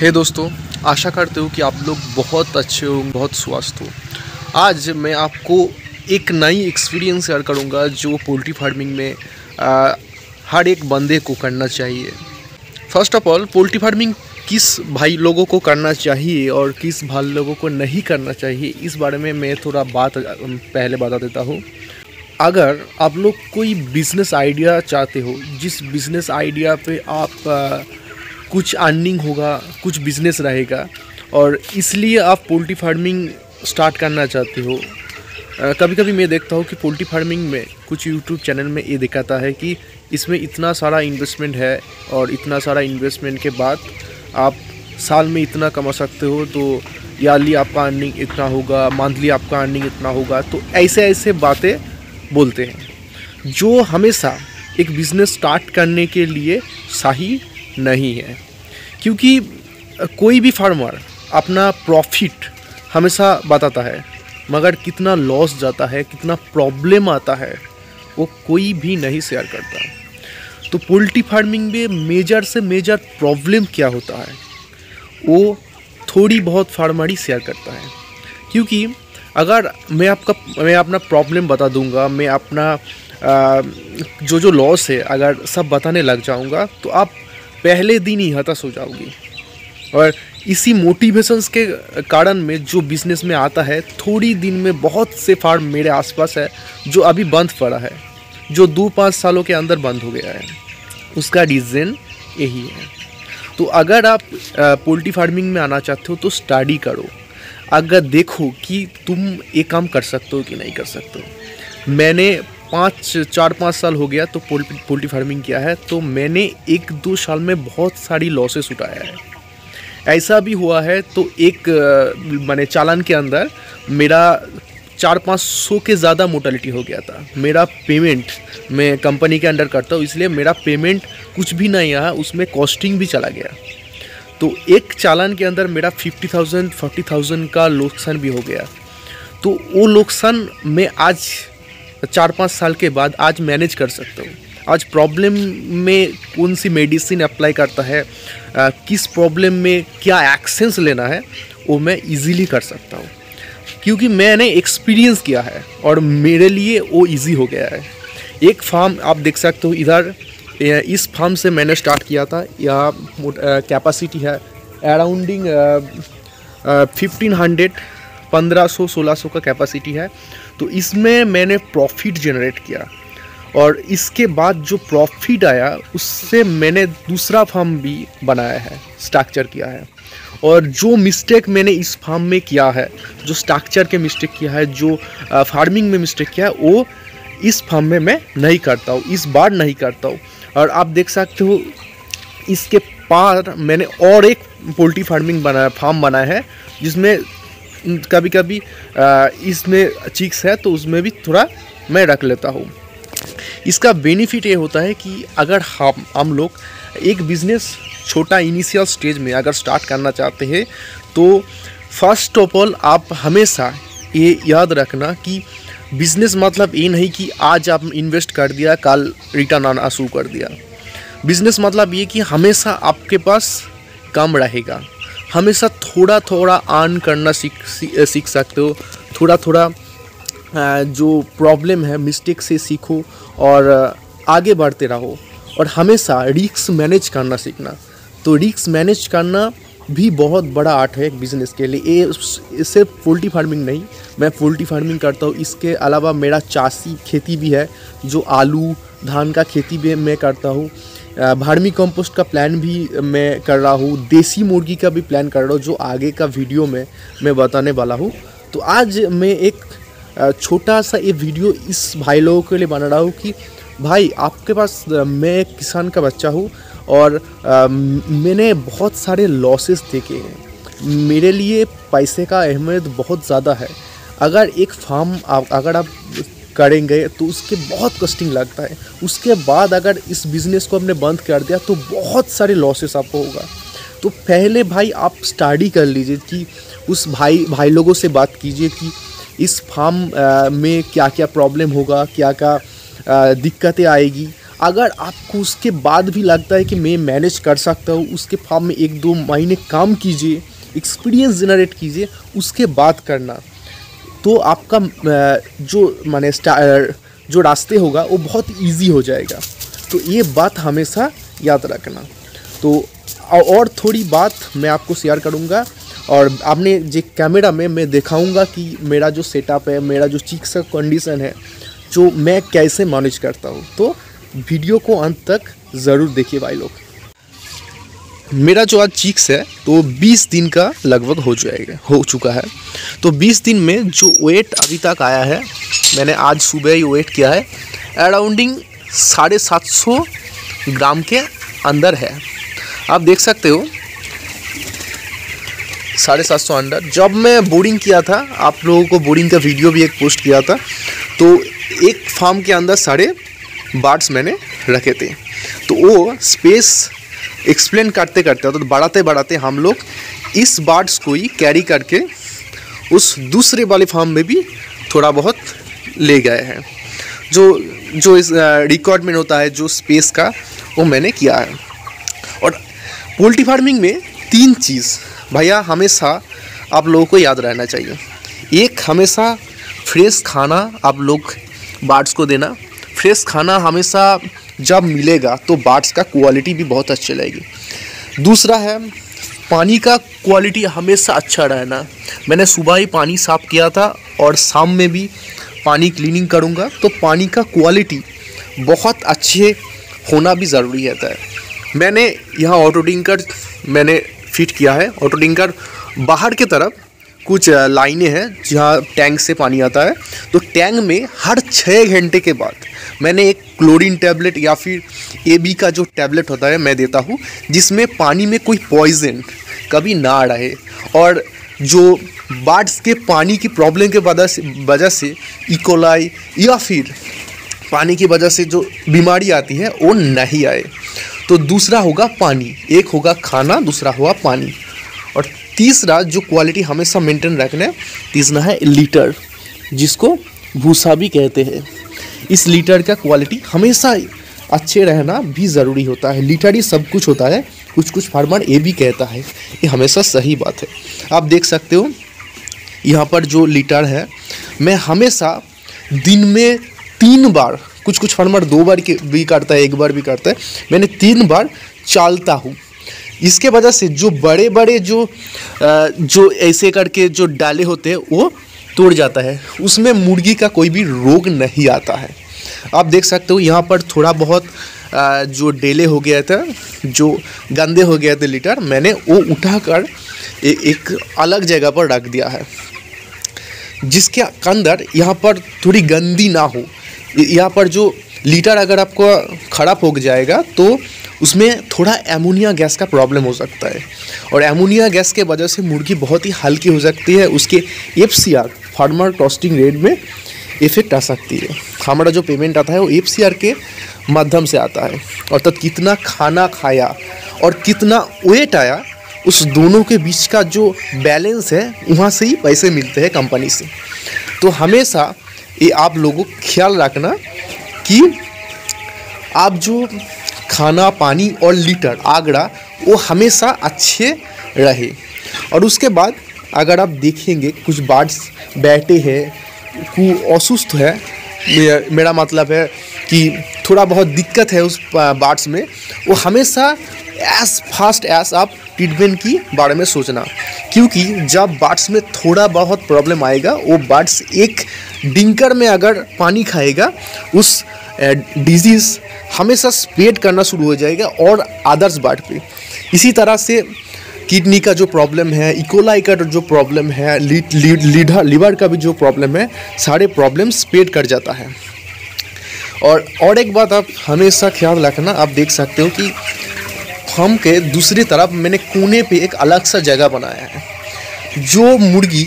हे दोस्तों, आशा करते हो कि आप लोग बहुत अच्छे हो, बहुत स्वस्थ हो। आज मैं आपको एक नई एक्सपीरियंस शेयर करूंगा जो पोल्ट्री फार्मिंग में हर एक बंदे को करना चाहिए। First of all, poultry farming किस भाई लोगों को करना चाहिए और किस भाई लोगों को नहीं करना चाहिए, इस बारे में मैं थोड़ा बात पहले बता देता हूँ। अगर आप लोग कोई बिज़नेस आइडिया चाहते हो, जिस बिज़नेस आइडिया पे आप कुछ अर्निंग होगा, कुछ बिज़नेस रहेगा और इसलिए आप पोल्ट्री फार्मिंग स्टार्ट करना चाहते हो। कभी कभी मैं देखता हूँ कि पोल्ट्री फार्मिंग में कुछ यूट्यूब चैनल में ये दिखाता है कि इसमें इतना सारा इन्वेस्टमेंट है और इतना सारा इन्वेस्टमेंट के बाद आप साल में इतना कमा सकते हो, तो ईयरली आपका अर्निंग इतना होगा, मंथली आपका अर्निंग इतना होगा। तो ऐसे ऐसे बातें बोलते हैं जो हमेशा एक बिज़नेस स्टार्ट करने के लिए सही नहीं है, क्योंकि कोई भी फार्मर अपना प्रॉफिट हमेशा बताता है, मगर कितना लॉस जाता है, कितना प्रॉब्लम आता है, वो कोई भी नहीं शेयर करता। तो पोल्ट्री फार्मिंग में मेजर से मेजर प्रॉब्लम क्या होता है वो थोड़ी बहुत फार्मर ही शेयर करता है। क्योंकि अगर मैं अपना प्रॉब्लम बता दूंगा, मैं अपना जो लॉस है अगर सब बताने लग जाऊंगा तो आप पहले दिन ही हताश हो जाओगी। और इसी मोटिवेशंस के कारण में जो बिज़नेस में आता है, थोड़ी दिन में बहुत से फार्म मेरे आसपास है जो अभी बंद पड़ा है, जो 2-5 सालों के अंदर बंद हो गया है। उसका रीज़न यही है। तो अगर आप पोल्ट्री फार्मिंग में आना चाहते हो तो स्टडी करो, अगर देखो कि तुम ये काम कर सकते हो कि नहीं कर सकते हो। मैंने 4-5 साल हो गया तो पोल्ट्री फार्मिंग किया है, तो मैंने 1-2 साल में बहुत सारी लॉसेस उठाया है। ऐसा भी हुआ है तो एक माने चालान के अंदर मेरा 400-500 के ज़्यादा मोर्टेलिटी हो गया था। मेरा पेमेंट, मैं कंपनी के अंडर करता हूँ इसलिए मेरा पेमेंट कुछ भी नहीं आया, उसमें कॉस्टिंग भी चला गया। तो एक चालान के अंदर मेरा 50,000-40,000 का नुकसान भी हो गया। तो वो नुकसान मैं आज 4-5 साल के बाद आज मैनेज कर सकता हूँ। आज प्रॉब्लम में कौन सी मेडिसिन अप्लाई करता है, किस प्रॉब्लम में क्या एक्शंस लेना है, वो मैं इजीली कर सकता हूँ, क्योंकि मैंने एक्सपीरियंस किया है और मेरे लिए वो इजी हो गया है। एक फार्म आप देख सकते हो इधर, इस फार्म से मैंने स्टार्ट किया था। यह कैपेसिटी है अराउंडिंग 1500, 1500-1600 का कैपेसिटी है। तो इसमें मैंने प्रॉफिट जनरेट किया और इसके बाद जो प्रॉफिट आया उससे मैंने दूसरा फार्म भी बनाया है, स्ट्रक्चर किया है। और जो मिस्टेक मैंने इस फार्म में किया है, जो स्ट्रक्चर के मिस्टेक किया है, जो फार्मिंग में मिस्टेक किया है, वो इस फार्म में मैं नहीं करता हूँ, इस बार नहीं करता हूँ। और आप देख सकते हो इसके पार मैंने और एक पोल्ट्री फार्म बनाया है, जिसमें कभी कभी इसमें चिक्स है तो उसमें भी थोड़ा मैं रख लेता हूँ। इसका बेनिफिट ये होता है कि अगर हम लोग एक बिज़नेस छोटा इनिशियल स्टेज में अगर स्टार्ट करना चाहते हैं तो फर्स्ट ऑफ ऑल आप हमेशा ये याद रखना कि बिज़नेस मतलब ये नहीं कि आज आप इन्वेस्ट कर दिया कल रिटर्न आना शुरू कर दिया। बिज़नेस मतलब ये कि हमेशा आपके पास कम रहेगा, हमेशा थोड़ा थोड़ा अर्न करना सीख सकते हो। थोड़ा थोड़ा जो प्रॉब्लम है मिस्टेक से सीखो और आगे बढ़ते रहो। और हमेशा रिस्क मैनेज करना सीखना। तो रिस्क मैनेज करना भी बहुत बड़ा आर्ट है एक बिज़नेस के लिए। ये सिर्फ पोल्ट्री फार्मिंग नहीं, मैं पोल्ट्री फार्मिंग करता हूँ, इसके अलावा मेरा चासी खेती भी है, जो आलू धान का खेती भी मैं करता हूँ। वर्मी कंपोस्ट का प्लान भी मैं कर रहा हूँ, देसी मुर्गी का भी प्लान कर रहा हूँ, जो आगे का वीडियो में मैं बताने वाला हूँ। तो आज मैं एक छोटा सा ये वीडियो इस भाई लोगों के लिए बना रहा हूँ कि भाई आपके पास, मैं एक किसान का बच्चा हूँ और मैंने बहुत सारे लॉसेस देखे हैं। मेरे लिए पैसे का अहमियत बहुत ज़्यादा है। अगर एक फार्म अगर आप करेंगे तो उसके बहुत कॉस्टिंग लगता है। उसके बाद अगर इस बिज़नेस को हमने बंद कर दिया तो बहुत सारे लॉसेस आपको होगा। तो पहले भाई आप स्टडी कर लीजिए कि उस भाई लोगों से बात कीजिए कि इस फार्म में क्या क्या प्रॉब्लम होगा, क्या क्या दिक्कतें आएगी। अगर आपको उसके बाद भी लगता है कि मैं मैनेज कर सकता हूँ, उसके फार्म में 1-2 महीने काम कीजिए, एक्सपीरियंस जनरेट कीजिए, उसके बाद करना, तो आपका जो रास्ते होगा वो बहुत इजी हो जाएगा। तो ये बात हमेशा याद रखना। तो और थोड़ी बात मैं आपको शेयर करूँगा, और आपने जो कैमरा में मैं दिखाऊंगा कि मेरा जो सेटअप है, मेरा जो चिक्स का कंडीशन है, जो मैं कैसे मैनेज करता हूँ। तो वीडियो को अंत तक ज़रूर देखिए भाई लोग। मेरा जो आज चिक्स है तो 20 दिन का लगभग हो चुका है। तो 20 दिन में जो वेट अभी तक आया है, मैंने आज सुबह ही वेट किया है, अराउंडिंग 750 ग्राम के अंदर है। आप देख सकते हो 750 अंडर। जब मैं बोर्डिंग किया था, आप लोगों को बोर्डिंग का वीडियो भी एक पोस्ट किया था, तो एक फार्म के अंदर सारे बार्ड्स मैंने रखे थे। तो वो स्पेस एक्सप्लेन करते करते, तो बढ़ाते बढ़ाते हम लोग इस बार्ड्स को ही कैरी करके उस दूसरे वाले फार्म में भी थोड़ा बहुत ले गए हैं। जो इस रिक्वायरमेंट होता है जो स्पेस का, वो मैंने किया है। और पोल्ट्री फार्मिंग में 3 चीज़ भैया हमेशा आप लोगों को याद रहना चाहिए। एक, हमेशा फ्रेश खाना आप लोग बार्ड्स को देना। फ्रेश खाना हमेशा जब मिलेगा तो बार्ड्स का क्वालिटी भी बहुत अच्छी रहेगी। दूसरा है पानी का क्वालिटी हमेशा अच्छा रहना। मैंने सुबह ही पानी साफ़ किया था और शाम में भी पानी क्लीनिंग करूँगा, तो पानी का क्वालिटी बहुत अच्छे होना भी ज़रूरी रहता है। मैंने यहाँ ऑटो टिंकर मैंने फिट किया है। ऑटो टिंकर बाहर के तरफ कुछ लाइनें हैं जहाँ टैंक से पानी आता है। तो टैंक में हर 6 घंटे के बाद मैंने एक क्लोरीन टैबलेट या फिर AB का जो टैबलेट होता है मैं देता हूँ, जिसमें पानी में कोई पॉइजन कभी ना रहे। और जो बार्ड्स के पानी की प्रॉब्लम के वजह से इकोलाई या फिर पानी की वजह से जो बीमारी आती है वो नहीं आए। तो दूसरा होगा पानी, एक होगा खाना, दूसरा होगा पानी। और तीसरा जो क्वालिटी हमेशा मेंटेन रखना है, तीसरा है लीटर, जिसको भूसा भी कहते हैं। इस लीटर का क्वालिटी हमेशा अच्छे रहना भी ज़रूरी होता है। लीटर ही सब कुछ होता है, कुछ फार्मर ये भी कहता है, ये हमेशा सही बात है। आप देख सकते हो यहाँ पर जो लीटर है, मैं हमेशा दिन में 3 बार, कुछ फार्मर 2 बार भी करता है, 1 बार भी करता है, मैंने 3 बार चालता हूँ। इसके वजह से जो बड़े बड़े जो ऐसे करके जो डाले होते हैं वो तोड़ जाता है, उसमें मुर्गी का कोई भी रोग नहीं आता है। आप देख सकते हो यहाँ पर थोड़ा बहुत जो डेले हो गया था, जो गंदे हो गए थे लीटर, मैंने वो उठाकर एक अलग जगह पर रख दिया है, जिसके अंदर यहाँ पर थोड़ी गंदी ना हो। यहाँ पर जो लीटर अगर आपको ख़राब हो जाएगा तो उसमें थोड़ा एमोनिया गैस का प्रॉब्लम हो सकता है, और एमोनिया गैस के वजह से मुर्गी बहुत ही हल्की हो सकती है। उसके FCR फार्मर कॉस्टिंग रेट में इफेक्ट आ सकती है। हमारा जो पेमेंट आता है वो FCR के माध्यम से आता है, अर्थात कितना खाना खाया और कितना वेट आया, उस दोनों के बीच का जो बैलेंस है वहाँ से ही पैसे मिलते हैं कंपनी से। तो हमेशा ये आप लोगों को ख्याल रखना कि आप जो खाना, पानी और लीटर आगरा वो हमेशा अच्छे रहे। और उसके बाद अगर आप देखेंगे कुछ बार्ड्स बैठे हैं, असुस्त है, मेरा मतलब है कि थोड़ा बहुत दिक्कत है उस बार्ड्स में, वो हमेशा एज फास्ट एज आप ट्रीटमेंट की बारे में सोचना, क्योंकि जब बार्ड्स में थोड़ा बहुत प्रॉब्लम आएगा, वो बार्ड्स एक डिंकर में अगर पानी खाएगा, उस डिजीज़ हमेशा स्प्रेड करना शुरू हो जाएगा और अदर्स बार्ड पे। इसी तरह से किडनी का जो प्रॉब्लम है, इकोलाई का जो प्रॉब्लम है, लीवर का भी जो प्रॉब्लम है, सारे प्रॉब्लम स्प्रेड कर जाता है। और एक बात आप हमेशा ख्याल रखना, आप देख सकते हो कि फार्म के दूसरी तरफ मैंने कोने पे एक अलग सा जगह बनाया है। जो मुर्गी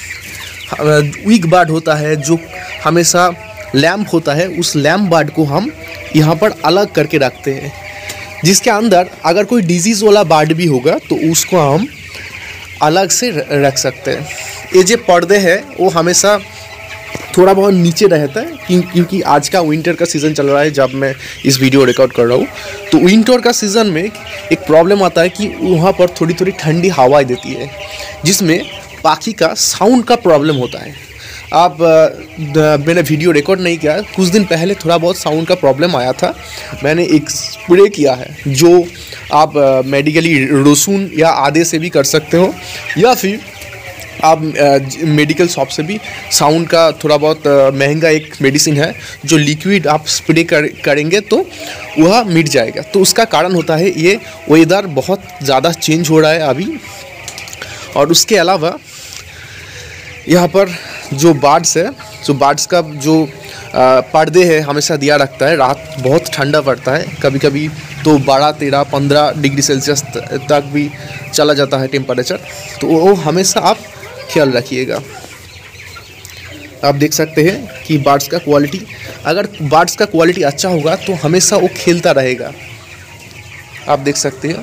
वीक बार्ड होता है, जो हमेशा लैम्प होता है, उस लैम्प बार्ड को हम यहाँ पर अलग करके रखते हैं, जिसके अंदर अगर कोई डिजीज़ वाला बार्ड भी होगा तो उसको हम अलग से रख सकते हैं। ये जो पर्दे हैं वो हमेशा थोड़ा बहुत नीचे रहता है क्योंकि आज का विंटर का सीज़न चल रहा है जब मैं इस वीडियो रिकॉर्ड कर रहा हूँ। तो विंटर का सीज़न में एक प्रॉब्लम आता है कि वहाँ पर थोड़ी थोड़ी ठंडी हवाएं देती है, जिसमें पाखी का साउंड का प्रॉब्लम होता है। आप मैंने वीडियो रिकॉर्ड नहीं किया, कुछ दिन पहले थोड़ा बहुत साउंड का प्रॉब्लम आया था। मैंने एक स्प्रे किया है जो आप मेडिकली रोसून या आधे से भी कर सकते हो, या फिर आप मेडिकल शॉप से भी साउंड का थोड़ा बहुत महंगा एक मेडिसिन है जो लिक्विड आप स्प्रे करेंगे तो वह मिट जाएगा। तो उसका कारण होता है ये वेदर बहुत ज़्यादा चेंज हो रहा है अभी। और उसके अलावा यहाँ पर जो बर्ड्स है, जो बर्ड्स का जो पर्दे है हमेशा दिया रखता है। रात बहुत ठंडा पड़ता है, कभी कभी तो 12, 13, 15 डिग्री सेल्सियस तक भी चला जाता है टेम्परेचर। तो वो हमेशा आप ख्याल रखिएगा। आप देख सकते हैं कि बर्ड्स का क्वालिटी, अगर बर्ड्स का क्वालिटी अच्छा होगा तो हमेशा वो खेलता रहेगा। आप देख सकते हैं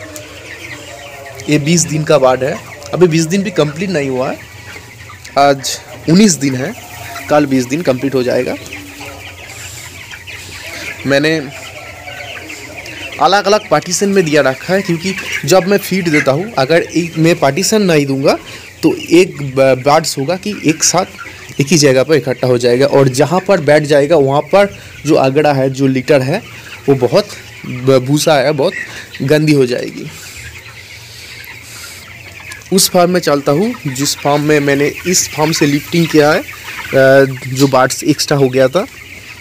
ये 20 दिन का बर्ड है, अभी 20 दिन भी कंप्लीट नहीं हुआ है, आज 19 दिन है, कल 20 दिन कंप्लीट हो जाएगा। मैंने अलग अलग पार्टीशन में दिया रखा है क्योंकि जब मैं फीड देता हूँ, अगर एक मैं पार्टीशन नहीं दूंगा तो एक बर्ड्स होगा कि एक साथ एक ही जगह पर इकट्ठा हो जाएगा, और जहाँ पर बैठ जाएगा वहाँ पर जो अगड़ा है, जो लिटर है, वो बहुत भूसा है, बहुत गंदी हो जाएगी। उस फार्म में चलता हूँ जिस फार्म में मैंने इस फार्म से लिफ्टिंग किया है, जो बर्ड्स एक्स्ट्रा हो गया था।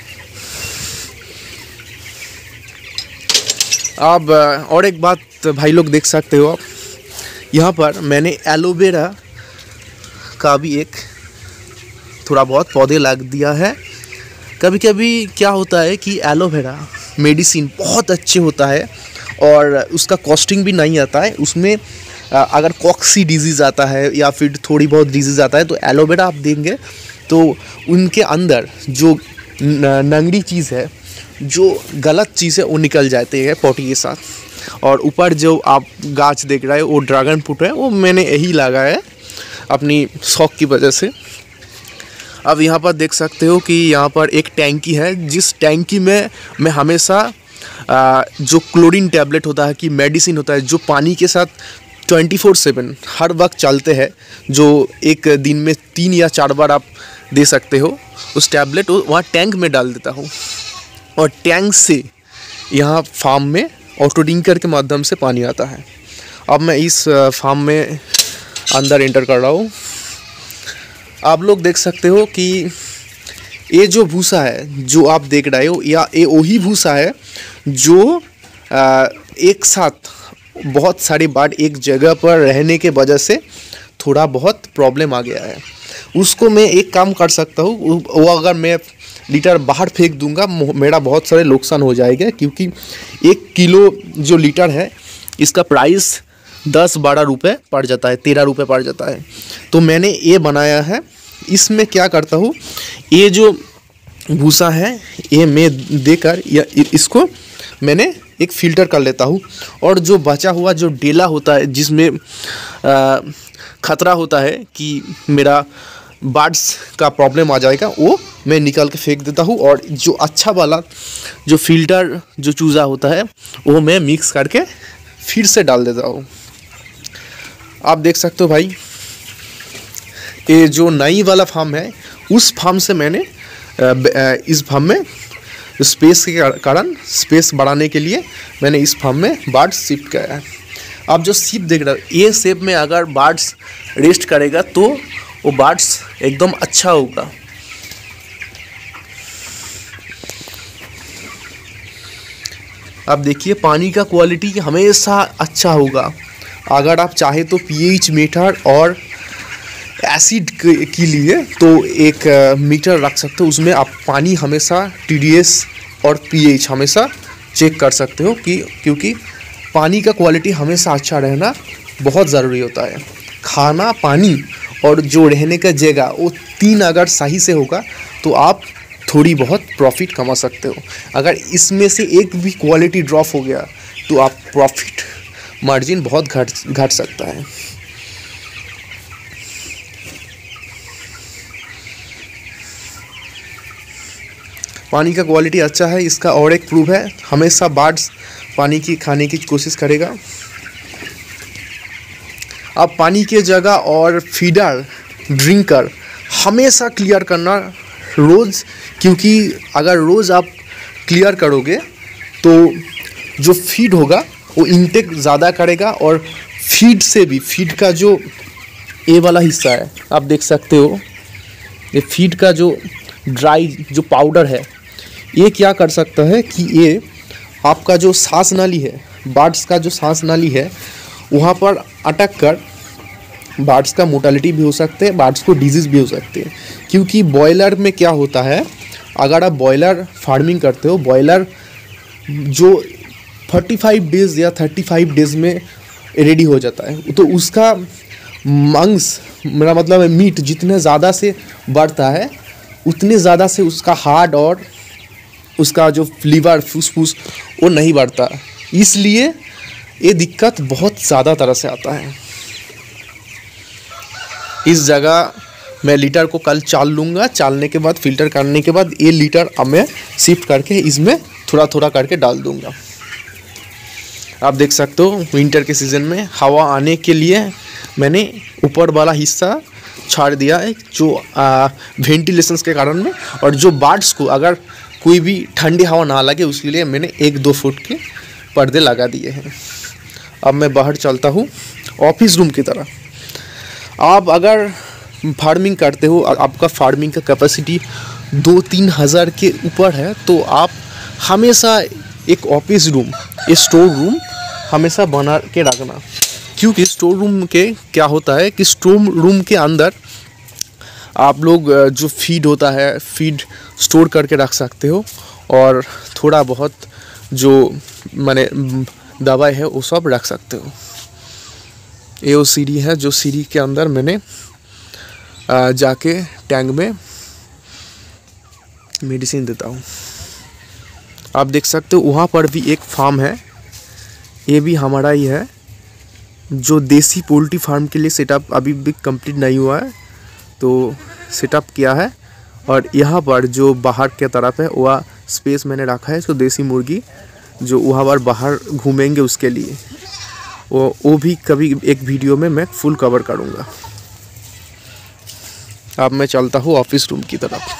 अब और एक बात भाई लोग देख सकते हो आप, यहाँ पर मैंने एलोवेरा का भी एक थोड़ा बहुत पौधे लगा दिया है। कभी कभी क्या होता है कि एलोवेरा मेडिसिन बहुत अच्छे होता है और उसका कॉस्टिंग भी नहीं आता है। उसमें अगर कॉक्सी डिजीज़ आता है या फिर थोड़ी बहुत डिजीज़ आता है तो एलोवेरा आप देंगे तो उनके अंदर जो नंगड़ी चीज़ है, जो गलत चीज़ है, वो निकल जाते हैं पॉटी के साथ। और ऊपर जो आप गाछ देख रहे हैं वो ड्रैगन फ्रूट है, वो मैंने यही लगाया है अपनी शौक की वजह से। अब यहाँ पर देख सकते हो कि यहाँ पर एक टैंकी है, जिस टैंकी में मैं हमेशा जो क्लोरीन टैबलेट होता है कि मेडिसिन होता है जो पानी के साथ 24/7 हर वक्त चलते हैं, जो एक दिन में 3 या 4 बार आप दे सकते हो, उस टैबलेट वहाँ टैंक में डाल देता हूँ और टैंक से यहाँ फार्म में ऑटो टिंकर के माध्यम से पानी आता है। अब मैं इस फार्म में अंदर एंटर कर रहा हूँ। आप लोग देख सकते हो कि ये जो भूसा है जो आप देख रहे हो, या ये वही भूसा है जो एक साथ बहुत सारे बर्ड एक जगह पर रहने के वजह से थोड़ा बहुत प्रॉब्लम आ गया है। उसको मैं एक काम कर सकता हूँ, वो अगर मैं लीटर बाहर फेंक दूंगा मेरा बहुत सारे नुकसान हो जाएगा, क्योंकि 1 किलो जो लीटर है इसका प्राइस 10-12 रुपये पड़ जाता है, 13 रुपये पड़ जाता है। तो मैंने ये बनाया है, इसमें क्या करता हूँ, ये जो भूसा है ये मैं देकर या इसको मैंने एक फ़िल्टर कर लेता हूँ, और जो बचा हुआ जो डेला होता है जिसमें ख़तरा होता है कि मेरा बर्ड्स का प्रॉब्लम आ जाएगा, वो मैं निकाल के फेंक देता हूँ, और जो अच्छा वाला जो फ़िल्टर जो चूज़ा होता है वो मैं मिक्स करके फिर से डाल देता हूँ। आप देख सकते हो भाई, ये जो नई वाला फार्म है उस फार्म से मैंने इस फार्म में स्पेस के कारण स्पेस बढ़ाने के लिए मैंने इस फार्म में बर्ड्स शिफ्ट किया है। आप जो शिप देख रहे हो, ये शेप में अगर बर्ड्स रेस्ट करेगा तो वो बर्ड्स एकदम अच्छा होगा। आप देखिए पानी का क्वालिटी हमेशा अच्छा होगा। अगर आप चाहे तो पीएच मीटर और एसिड के लिए तो एक मीटर रख सकते हो, उसमें आप पानी हमेशा टीडीएस और पीएच हमेशा चेक कर सकते हो क्योंकि पानी का क्वालिटी हमेशा अच्छा रहना बहुत ज़रूरी होता है। खाना, पानी और जो रहने का जगह, वो 3 अगर सही से होगा तो आप थोड़ी बहुत प्रॉफिट कमा सकते हो। अगर इसमें से एक भी क्वालिटी ड्रॉप हो गया तो आप प्रॉफिट मार्जिन बहुत घट सकता है। पानी का क्वालिटी अच्छा है। इसका और एक प्रूफ है, हमेशा बर्ड्स पानी की खाने की कोशिश करेगा। आप पानी के जगह और फीडर ड्रिंकर हमेशा क्लियर करना रोज़, क्योंकि अगर रोज़ आप क्लियर करोगे तो जो फीड होगा वो इंटेक ज़्यादा करेगा, और फीड से भी, फीड का जो ये वाला हिस्सा है आप देख सकते हो, ये फीड का जो ड्राई जो पाउडर है, ये क्या कर सकता है कि ये आपका जो सांस नाली है, बर्ड्स का जो सांस नाली है, वहाँ पर अटक कर बर्ड्स का मोर्टेलिटी भी हो सकते हैं, बर्ड्स को डिजीज़ भी हो सकते हैं। क्योंकि बॉयलर में क्या होता है, अगर आप बॉयलर फार्मिंग करते हो, बॉयलर जो 45 डेज़ या 35 डेज़ में रेडी हो जाता है, तो उसका मांस, मेरा मतलब है मीट, जितने ज़्यादा से बढ़ता है उतने ज़्यादा से उसका हार्ट और उसका जो लीवर फुसफुस वो नहीं बढ़ता। इसलिए ये दिक्कत बहुत ज़्यादा तरह से आता है। इस जगह मैं लीटर को कल चाल लूँगा, चालने के बाद फ़िल्टर करने के बाद ये लीटर अब मैं शिफ्ट करके इसमें थोड़ा थोड़ा करके डाल दूँगा। आप देख सकते हो विंटर के सीज़न में हवा आने के लिए मैंने ऊपर वाला हिस्सा छाड़ दिया है, जो वेंटिलेशंस के कारण में, और जो बर्ड्स को अगर कोई भी ठंडी हवा ना लगे उसके लिए मैंने 1-2 फुट के पर्दे लगा दिए हैं। अब मैं बाहर चलता हूँ ऑफिस रूम की तरह। आप अगर फार्मिंग करते हो, आपका फार्मिंग का कैपेसिटी 2-3 हज़ार के ऊपर है, तो आप हमेशा एक ऑफिस रूम, एक स्टोर रूम हमेशा बना के रखना। क्योंकि स्टोर रूम के क्या होता है कि स्टोर रूम के अंदर आप लोग जो फीड होता है, फीड स्टोर करके रख सकते हो, और थोड़ा बहुत जो माने दवाई है वो सब रख सकते हो। ये वो सीढ़ी है, जो सीढ़ी के अंदर मैंने जाके टैंक में मेडिसिन देता हूँ। आप देख सकते हो वहाँ पर भी एक फार्म है, ये भी हमारा ही है, जो देसी पोल्ट्री फार्म के लिए सेटअप अभी भी कंप्लीट नहीं हुआ है, तो सेटअप किया है। और यहाँ पर जो बाहर के तरफ है वह स्पेस मैंने रखा है, तो देसी मुर्गी जो वहाँ पर बाहर घूमेंगे उसके लिए, वो भी कभी एक वीडियो में मैं फुल कवर करूँगा। अब मैं चलता हूँ ऑफिस रूम की तरफ।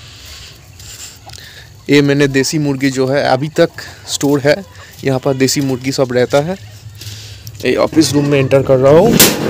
ये मैंने देसी मुर्गी जो है अभी तक स्टोर है, यहाँ पर देसी मुर्गी सब रहता है। ये ऑफिस रूम में एंटर कर रहा हूँ।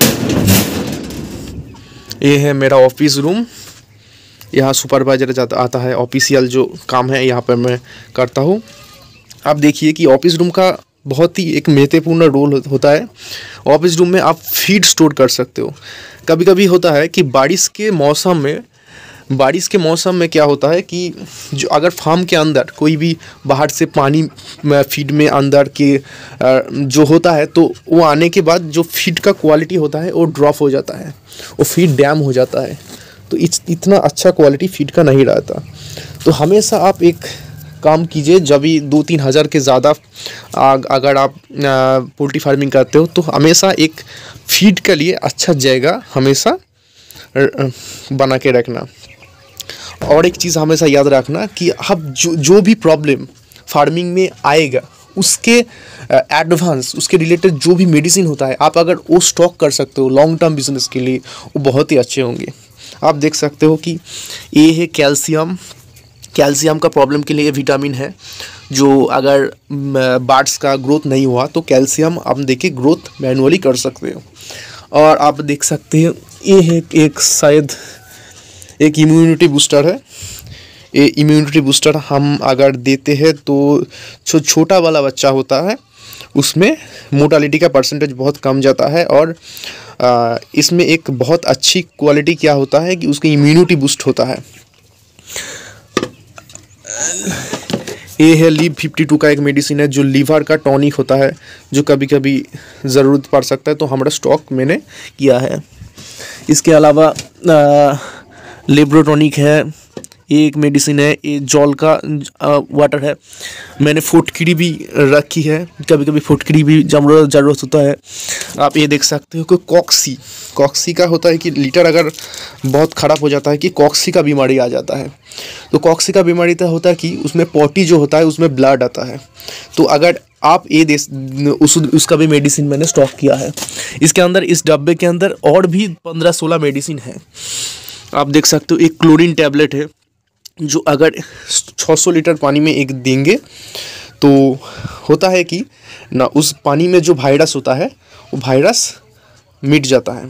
ये है मेरा ऑफिस रूम, यहाँ सुपरवाइजर आता है, ऑफिशियल जो काम है यहाँ पर मैं करता हूँ। आप देखिए कि ऑफिस रूम का बहुत ही एक महत्वपूर्ण रोल होता है। ऑफिस रूम में आप फीड स्टोर कर सकते हो। कभी कभी होता है कि बारिश के मौसम में क्या होता है कि जो अगर फार्म के अंदर कोई भी बाहर से पानी फीड में अंदर के जो होता है, तो वो आने के बाद जो फीड का क्वालिटी होता है वो ड्रॉप हो जाता है, वो फीड डैम हो जाता है, तो इतना अच्छा क्वालिटी फीड का नहीं रहता। तो हमेशा आप एक काम कीजिए, जब भी 2-3 हज़ार के ज़्यादा अगर आप पोल्ट्री फार्मिंग करते हो, तो हमेशा एक फीड के लिए अच्छा जगह हमेशा बना के रखना। और एक चीज़ हमेशा याद रखना कि आप जो भी प्रॉब्लम फार्मिंग में आएगा, उसके एडवांस, उसके रिलेटेड जो भी मेडिसिन होता है, आप अगर वो स्टॉक कर सकते हो लॉन्ग टर्म बिजनेस के लिए, वो बहुत ही अच्छे होंगे। आप देख सकते हो कि ये है कैल्शियम का प्रॉब्लम के लिए विटामिन है, जो अगर बर्ड्स का ग्रोथ नहीं हुआ तो कैल्शियम आप देखिए ग्रोथ मैनुअली कर सकते हो। और आप देख सकते हैं ये है एक शायद एक इम्यूनिटी बूस्टर है। ये इम्यूनिटी बूस्टर हम अगर देते हैं तो जो छोटा वाला बच्चा होता है उसमें मोर्टेलिटी का परसेंटेज बहुत कम जाता है। और इसमें एक बहुत अच्छी क्वालिटी क्या होता है कि उसकी इम्यूनिटी बूस्ट होता है। ये है लीव 52 का एक मेडिसिन है, जो लीवर का टॉनिक होता है, जो कभी कभी ज़रूरत पड़ सकता है, तो हमारा स्टॉक मैंने किया है। इसके अलावा लेब्रोटॉनिक है, ये एक मेडिसिन है, ये जॉल का वाटर है। मैंने फुटकरी भी रखी है, कभी कभी फुटकरी भी ज़रूरत होता है। आप ये देख सकते हो कि कॉक्सी का होता है कि लीटर अगर बहुत ख़राब हो जाता है कि कॉक्सी का बीमारी आ जाता है। तो कॉक्सी का बीमारी तो होता है कि उसमें पॉटी जो होता है उसमें ब्लड आता है। तो अगर आप ये उसका भी मेडिसिन मैंने स्टॉक किया है। इसके अंदर, इस डब्बे के अंदर और भी 15-16 मेडिसिन है। आप देख सकते हो एक क्लोरीन टैबलेट है जो अगर 600 लीटर पानी में एक देंगे तो होता है कि ना उस पानी में जो वायरस होता है वो वायरस मिट जाता है।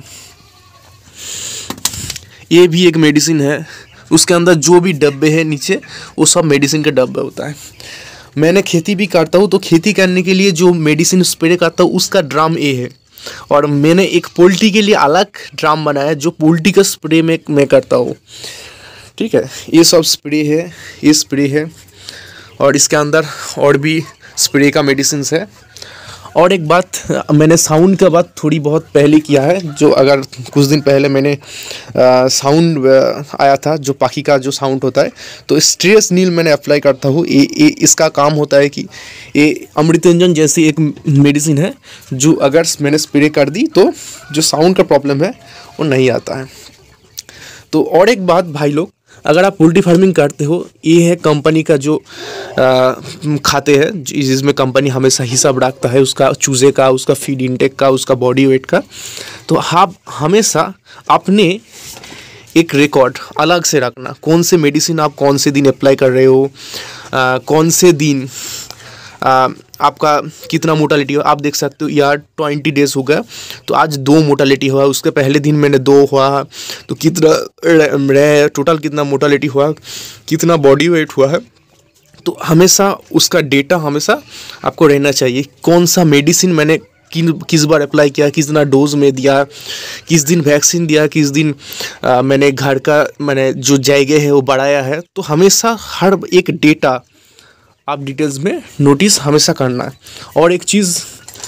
ये भी एक मेडिसिन है, उसके अंदर जो भी डब्बे हैं नीचे वो सब मेडिसिन का डब्बा होता है। मैंने खेती भी करता हूँ, तो खेती करने के लिए जो मेडिसिन स्प्रे करता हूँ उसका ड्राम ये है, और मैंने एक पोल्ट्री के लिए अलग ड्राम बनाया है जो पोल्ट्री का स्प्रे में मैं करता हूँ। ठीक है, ये सब स्प्रे है, ये स्प्रे है, और इसके अंदर और भी स्प्रे का मेडिसिन है। और एक बात, मैंने साउंड का बात थोड़ी बहुत पहले किया है, जो अगर कुछ दिन पहले मैंने साउंड आया था जो पाखी का जो साउंड होता है, तो स्ट्रेस नील मैंने अप्लाई करता हूँ। ये इसका काम होता है कि ये अमृतंजन जैसी एक मेडिसिन है जो अगर मैंने स्प्रे कर दी तो जो साउंड का प्रॉब्लम है वो नहीं आता है। तो और एक बात भाई लोग, अगर आप पोल्ट्री फार्मिंग करते हो, ये है कंपनी का जो खाते हैं जिसमें कंपनी हमेशा हिसाब रखता है उसका चूजे का, उसका फीड इंटेक का, उसका बॉडी वेट का। तो आप हमेशा अपने एक रिकॉर्ड अलग से रखना, कौन से मेडिसिन आप कौन से दिन अप्लाई कर रहे हो, कौन से दिन आपका कितना मोटालिटी हो। आप देख सकते हो यार 20 डेज हो गया तो आज 2 मोटालिटी हुआ, उसके पहले दिन मैंने 2 हुआ, तो कितना टोटल कितना मोटालिटी हुआ, कितना बॉडी वेट हुआ है। तो हमेशा उसका डेटा हमेशा आपको रहना चाहिए, कौन सा मेडिसिन मैंने किस बार अप्लाई किया, कितना डोज में दिया, किस दिन वैक्सीन दिया, किस दिन मैंने घर का मैंने जो जगह है वो बढ़ाया है। तो हमेशा हर एक डेटा आप डिटेल्स में नोटिस हमेशा करना है। और एक चीज़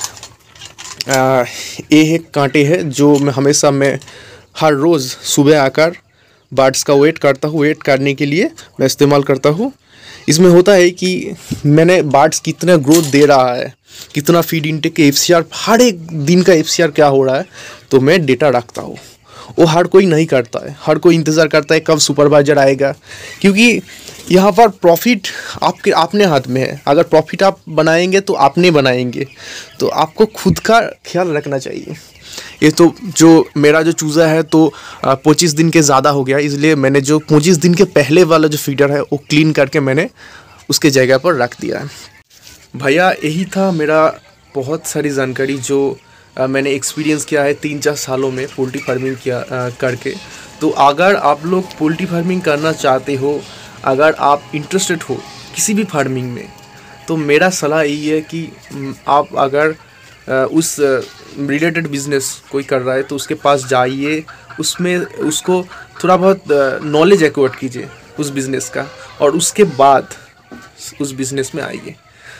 ये है कांटे है जो मैं हर रोज़ सुबह आकर बर्ड्स का वेट करता हूँ। वेट करने के लिए मैं इस्तेमाल करता हूँ। इसमें होता है कि मैंने बर्ड्स कितना ग्रोथ दे रहा है, कितना फीड इंटेक के FCR, हर एक दिन का FCR क्या हो रहा है, तो मैं डेटा रखता हूँ। वो हर कोई नहीं करता है, हर कोई इंतज़ार करता है कब सुपरवाइजर आएगा, क्योंकि यहाँ पर प्रॉफिट अपने हाथ में है। अगर प्रॉफिट आप बनाएंगे तो आपने बनाएंगे, तो आपको खुद का ख्याल रखना चाहिए। ये तो जो मेरा जो चूज़ा है तो 25 दिन के ज़्यादा हो गया, इसलिए मैंने जो 25 दिन के पहले वाला जो फीडर है वो क्लीन करके मैंने उसके जगह पर रख दिया है। भैया यही था मेरा बहुत सारी जानकारी जो मैंने एक्सपीरियंस किया है 3-4 सालों में पोल्ट्री फार्मिंग किया करके। तो अगर आप लोग पोल्ट्री फार्मिंग करना चाहते हो, अगर आप इंटरेस्टेड हो किसी भी फार्मिंग में, तो मेरा सलाह यही है कि आप अगर उस रिलेटेड बिजनेस कोई कर रहा है तो उसके पास जाइए, उसमें उसको थोड़ा बहुत नॉलेज एक्वायर कीजिए उस बिज़नेस का, और उसके बाद उस बिज़नेस में आइए।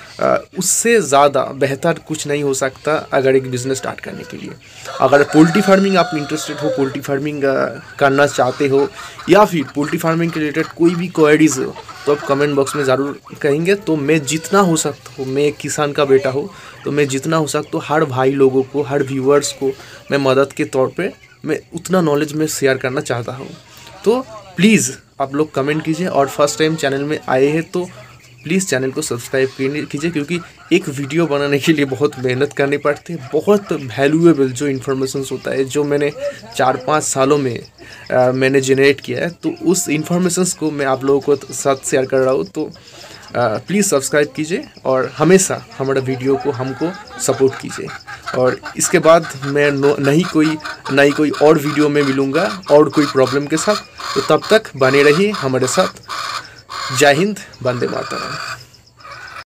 उससे ज़्यादा बेहतर कुछ नहीं हो सकता अगर एक बिज़नेस स्टार्ट करने के लिए। अगर पोल्ट्री फार्मिंग आप इंटरेस्टेड हो, पोल्ट्री फार्मिंग करना चाहते हो, या फिर पोल्ट्री फार्मिंग के रिलेटेड कोई भी क्वेरीज हो, तो आप कमेंट बॉक्स में ज़रूर कहेंगे। तो मैं जितना हो सकता हूँ, मैं एक किसान का बेटा हूँ, तो मैं जितना हो सकता हूँ हर भाई लोगों को, हर व्यूअर्स को मैं मदद के तौर पर मैं उतना नॉलेज में शेयर करना चाहता हूँ। तो प्लीज़ आप लोग कमेंट कीजिए, और फर्स्ट टाइम चैनल में आए हैं तो प्लीज़ चैनल को सब्सक्राइब कीजिए, क्योंकि एक वीडियो बनाने के लिए बहुत मेहनत करनी पड़ती है। बहुत वैल्यूएबल जो इन्फॉर्मेशंस होता है जो मैंने 4-5 सालों में मैंने जनरेट किया है, तो उस इन्फॉर्मेशंस को मैं आप लोगों को साथ शेयर कर रहा हूँ। तो प्लीज़ सब्सक्राइब कीजिए और हमेशा हमारा वीडियो को हमको सपोर्ट कीजिए। और इसके बाद मैं नई कोई और वीडियो में मिलूँगा और कोई प्रॉब्लम के साथ। तो तब तक बने रहिए हमारे साथ। जय हिंद, वंदे मातरम।